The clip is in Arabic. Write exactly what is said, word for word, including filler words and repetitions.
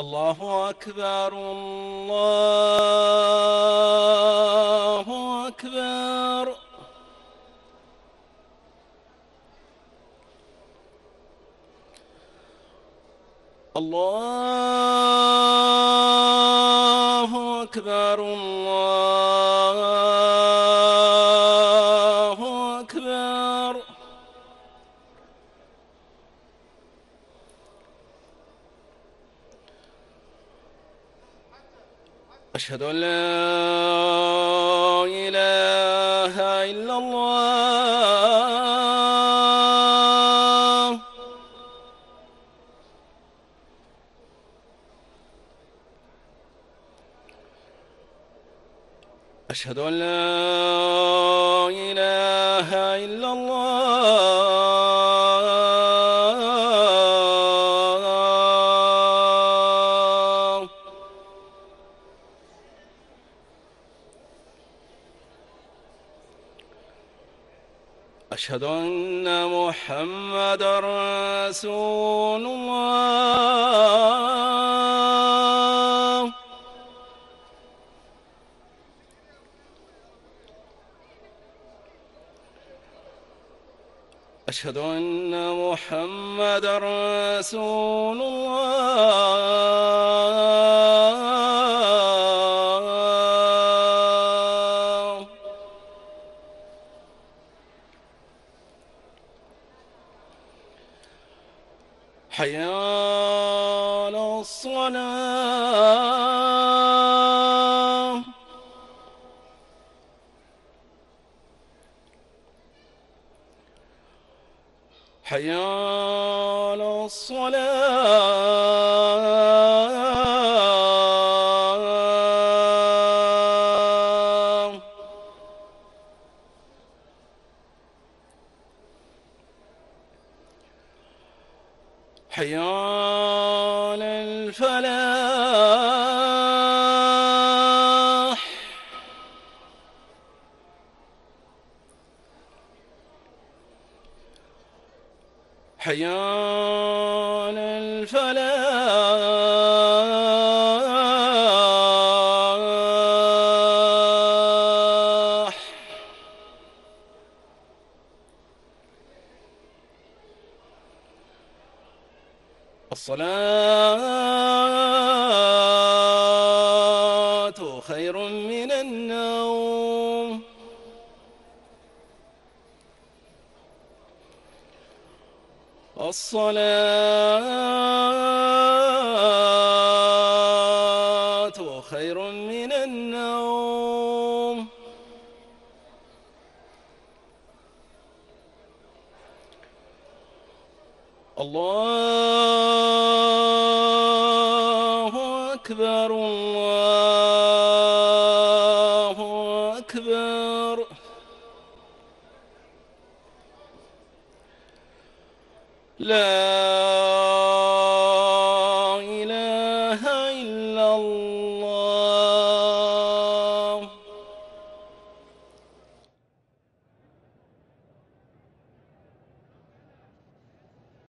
الله أكبر الله أكبر. الله أكبر الله أكبر. أشهد أن لا إله إلا الله. أشهد أن لا إله إلا الله. أشهد أن محمدًا رسول الله. أشهد أن محمدًا رسول الله. حي على الصلاة. حي على الصلاة. حي على الفلاح. حي على الفلاح. الصلاة خير من النوم. الصلاة خير من النوم. الله أكبر الله أكبر. لا إله إلا الله.